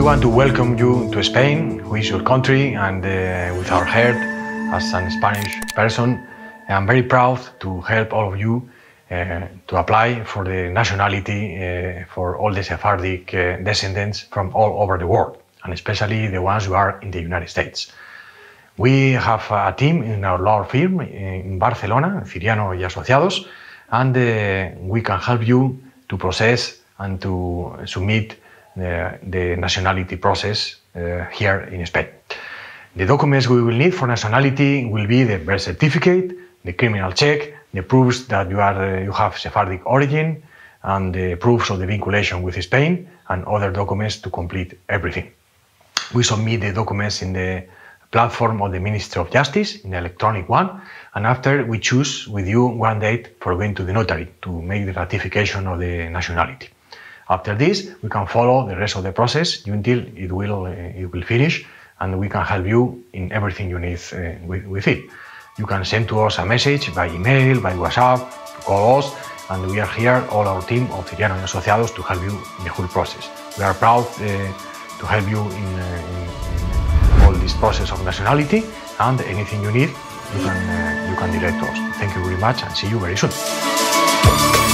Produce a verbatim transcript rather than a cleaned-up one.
want to welcome you to Spain, who is your country, and uh, with our heart as a Spanish person, I'm very proud to help all of you uh, to apply for the nationality uh, for all the Sephardic uh, descendants from all over the world, and especially the ones who are in the United States. We have a team in our law firm in Barcelona, Ciriano y Asociados, and uh, we can help you to process and to submit the, the nationality process uh, here in Spain. The documents we will need for nationality will be the birth certificate, the criminal check, the proofs that you, are, uh, you have Sephardic origin, and the proofs of the vinculation with Spain, and other documents to complete everything. We submit the documents in the platform of the Ministry of Justice, in the electronic one, and after we choose with you one date for going to the notary to make the ratification of the nationality. After this, we can follow the rest of the process until it will, uh, it will finish, and we can help you in everything you need uh, with, with it. You can send to us a message by email, by WhatsApp, to call us, and we are here, all our team of Ciriano y Asociados, to help you in the whole process. We are proud uh, to help you in, uh, in all this process of nationality, and anything you need, you can, uh, you can direct us. Thank you very much, and see you very soon.